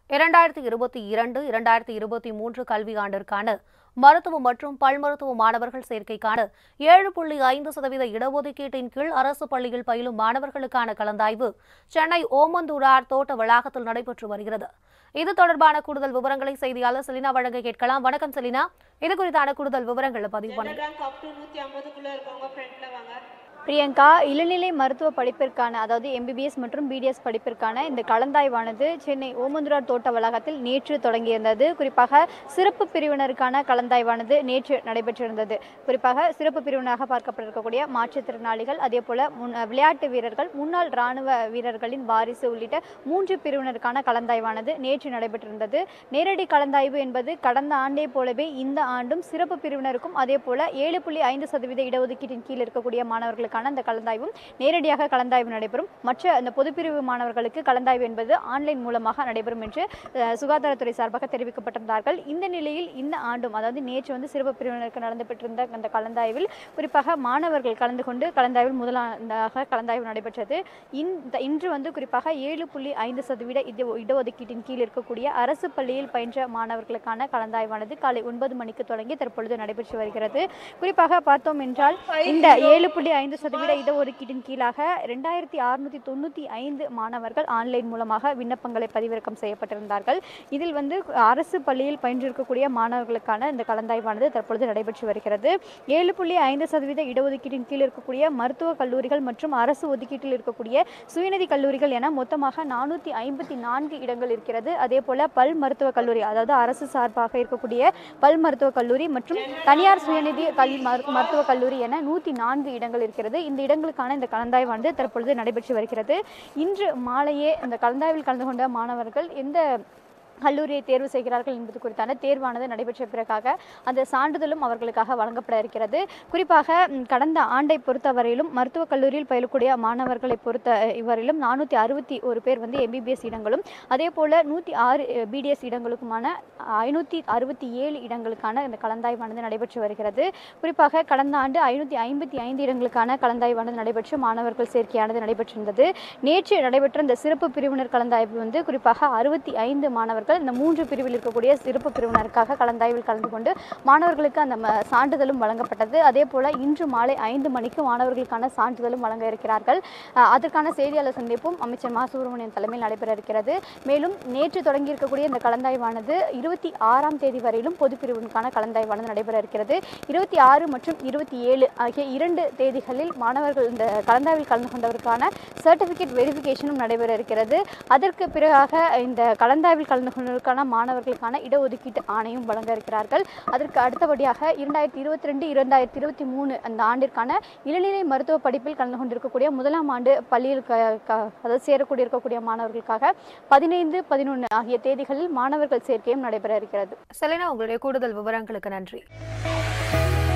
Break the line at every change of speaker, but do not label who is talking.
2022, 2023 கல்வியாண்டிற்கான மருத்துவ மற்றும் பல் மருத்துவ மாணவர்கள் சேர்க்கைக்கான 7.5% இடஒதுக்கீட்டின் கீழ் அரசு பள்ளியில் பயிலும் மாணவர்களுக்கான கலந்தாய்வு சென்னை ஓமந்தூரார் தோட்ட வளாகத்தில் நடைபெற்று வருகிறது. இது தொடர்பான கூடுதல் விவரங்களை செய்தியாளர் செலினா வழங்க கேட்கலாம். வணக்கம் செலினா, இது குறித்தான கூடுதல் விவரங்களை பதிவு பண்ணுங்க.
பிரியங்கா, இளநிலை மருத்துவ படிப்பிற்கான அதாவது MBBS மற்றும் BDS படிப்பிற்கான இந்த கலந்தாய்வானது சென்னை ஓமந்தூரார் தோட்ட வளாகத்தில் நேற்று தொடங்கியிருந்தது. குறிப்பாக சிறப்பு பிரிவினருக்கான கலந்தாய்வானது நேற்று நடைபெற்றிருந்தது. குறிப்பாக சிறப்பு பிரிவினராக பார்க்கப்பட்டிருக்கக்கூடிய மாற்றுத்திறனாளிகள், அதேபோல விளையாட்டு வீரர்கள், முன்னாள் ராணுவ வீரர்களின் வாரிசு உள்ளிட்ட 3 பிரிவினருக்கான கலந்தாய்வானது நேற்று நடைபெற்றிருந்தது. நேரடி கலந்தாய்வு என்பது கடந்த ஆண்டை போலவே இந்த ஆண்டும் சிறப்பு பிரிவினருக்கும் அதேபோல 7.5% இடஒதுக்கீட்டின் கீழ் இருக்கக்கூடிய மாணவர்களுக்கு அந்த கலந்தாய்வும் நேரடியாக கலந்தாய்வு நடைபெறும். மற்ற அந்த பொதுப்பிரிவு மாணவர்களுக்கு கலந்தாய்வு என்பது ஆன்லைன் மூலமாக நடைபெறும் என்று சுகாதாரத்துறை சார்பாக தெரிவிக்கப்பட்டிருந்தார்கள். இந்த நிலையில் இந்த ஆண்டும் அதாவது நேற்று சிறப்பு பிரிவினருக்கு நடைபெற்றிருந்த அந்த கலந்தாய்வில் குறிப்பாக மாணவர்கள் கலந்து கொண்டு கலந்தாய்வில் முதலாக கலந்தாய்வு நடைபெற்றது. இன்று குறிப்பாக 7.5% இடஒதுக்கீட்டின் கீழ் இருக்கக்கூடிய அரசு பள்ளியில் பயின்ற மாணவர்களுக்கான கலந்தாய்வானது காலை 9 மணிக்கு தொடங்கி தற்பொழுது நடைபெற்று வருகிறது. குறிப்பாக பார்த்தோம் என்றால் இந்த 7.5% இடஒதுக்கீட்டின் கீழாக 2695 மாணவர்கள் ஆன்லைன் மூலமாக விண்ணப்பங்களை பதிவிறக்கம் செய்யப்பட்டிருந்தார்கள். இதில் அரசு பள்ளியில் பயின்றிருக்கக்கூடிய மாணவர்களுக்கான இந்த கலந்தாய்வானது தற்பொழுது நடைபெற்று வருகிறது. 7.5% இடஒதுக்கீட்டின் கீழ் இருக்கக்கூடிய மருத்துவ கல்லூரிகள் மற்றும் அரசு ஒதுக்கீட்டில் இருக்கக்கூடிய சுயநிதி கல்லூரிகள் என மொத்தமாக 454 இடங்கள் இருக்கிறது. அதே போல பல் மருத்துவ கல்லூரி அதாவது அரசு சார்பாக இருக்கக்கூடிய பல் மருத்துவ கல்லூரி மற்றும் தனியார் சுயநிதி மருத்துவ கல்லூரி என 104 இடங்கள் இருக்கிறது. இந்த இடங்களுக்கான இந்த கலந்தாய்வானது தற்பொழுது நடைபெற்று வருகிறது. இன்று மாலையே இந்த கலந்தாய்வில் கலந்து கொண்ட மாணவர்கள் எந்த கல்லூரியை தேர்வு செய்கிறார்கள் என்பது குறித்தான தேர்வானது நடைபெற்ற பிறகாக அந்த சான்றிதழும் அவர்களுக்காக வழங்கப்பட இருக்கிறது. குறிப்பாக கடந்த ஆண்டை பொறுத்தவரையிலும் மருத்துவக் கல்லூரியில் பயிலக்கூடிய மாணவர்களை பொறுத்தவரையிலும் 461 பேர் MBBS இடங்களும் அதே போல 106 BDS இடங்களுக்குமான 567 இடங்களுக்கான இந்த கலந்தாய்வானது நடைபெற்று வருகிறது. குறிப்பாக கடந்த ஆண்டு 555 இடங்களுக்கான கலந்தாய்வானது நடைபெற்று மாணவர்கள் சேர்க்கையானது நடைபெற்றிருந்தது. நேற்று நடைபெற்ற இந்த சிறப்பு பிரிவினர் கலந்தாய்வு குறிப்பாக 65 மாணவர்கள் இந்த 3 பிரிவில் இருக்கக்கூடிய சிறப்பு பிரிவினருக்காக கலந்தாய்வில் கலந்து கொண்டு மாணவர்களுக்கு அந்த சான்றிதழும் வழங்கப்பட்டது. அதே போல இன்று மாலை 5 மணிக்கு மாணவர்களுக்கான சான்றிதழும் வழங்க இருக்கிறார்கள். அதற்கான செய்தியாளர் சந்திப்பும் அமைச்சர் மா. சுப்பிரமணியன் தலைமையில் நடைபெற இருக்கிறது. மேலும் நேற்று தொடங்கி இருக்கக்கூடிய இந்த கலந்தாய்வானது 26ஆம் தேதி வரையிலும் பொதுப்பிரிவிற்கான கலந்தாய்வானது நடைபெற இருக்கிறது. 26 மற்றும் 27 ஆகிய 2 தேதிகளில் மாணவர்கள் இந்த கலந்தாய்வில் கலந்து கொண்டவருக்கான சர்டிபிகேட் வெரிஃபிகேஷனும் நடைபெற இருக்கிறது. அதற்கு பிறகாக இந்த கலந்தாய்வில் கலந்து மாணவர்களுக்கான இடஒதுக்கீட்டு ஆணையம் வழங்க இருக்கிறார்கள். அதற்கு அடுத்தபடியாக 2022, 2023 அந்த ஆண்டிற்கான இளநிலை மருத்துவ படிப்பில் கலந்து கொண்டிருக்கக்கூடிய முதலாம் ஆண்டு பள்ளியில் சேரக்கூடிய இருக்கக்கூடிய மாணவர்களுக்காக 15, 11 ஆகிய தேதிகளில் மாணவர்கள் சேர்க்கையும் நடைபெற இருக்கிறது.
செலினா, உங்களுடைய கூடுதல் விவரங்களுக்கு நன்றி.